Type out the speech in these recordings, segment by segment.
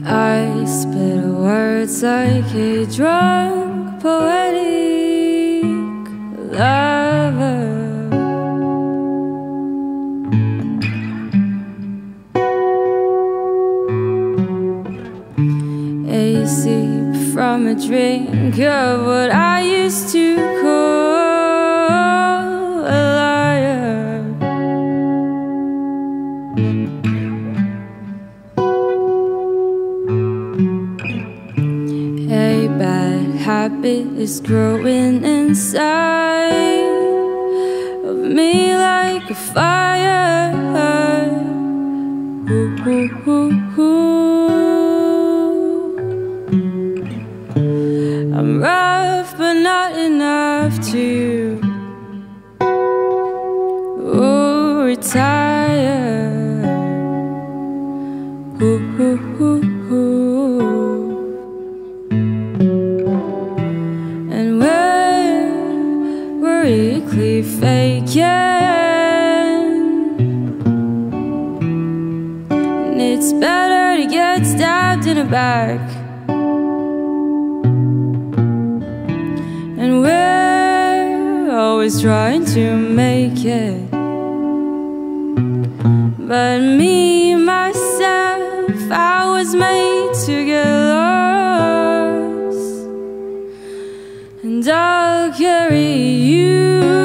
I spit words like a drunk, poetic lover. A sip from a drink of what I used to call a liar. A bad habit is growing inside of me like a fire. Ooh, ooh, ooh, ooh. I'm rough but not enough to retire. Ooh, ooh, ooh, ooh. And we're weekly faking, and it's better to get stabbed in the back. And we're always trying to make it, but me, myself, I was made to get lost, and I'll carry you.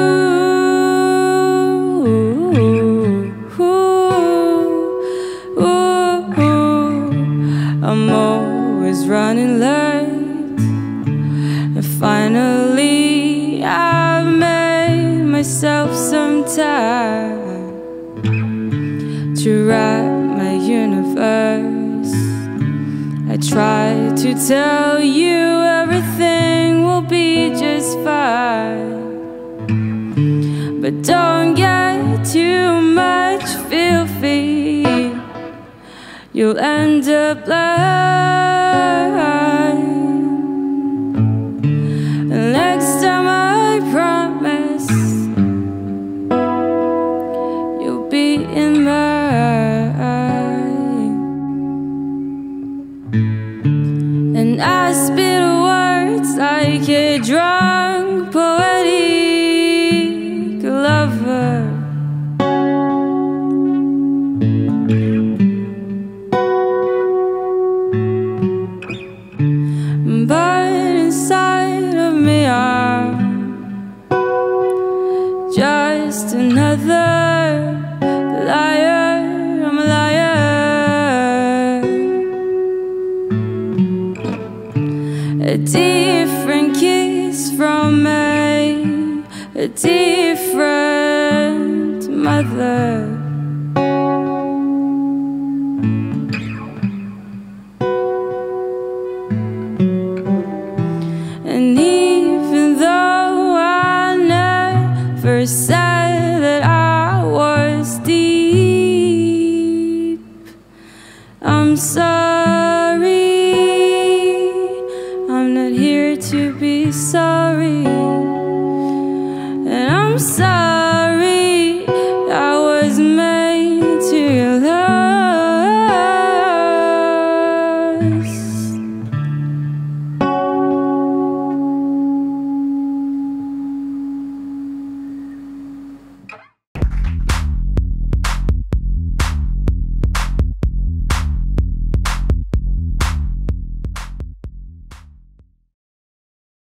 I'm always running late, and finally I've made myself some time to wrap my universe. I try to tell you everything will be just fine, but don't get too much filthy, you'll end up blind. And next time I promise you'll be in mine. And I spit words like a drunk, poetic lover. But inside of me I'm just another liar. I'm a liar. A different kiss from a different mother. And even though I never said that I was deep, I'm sorry, I'm not here to be sorry.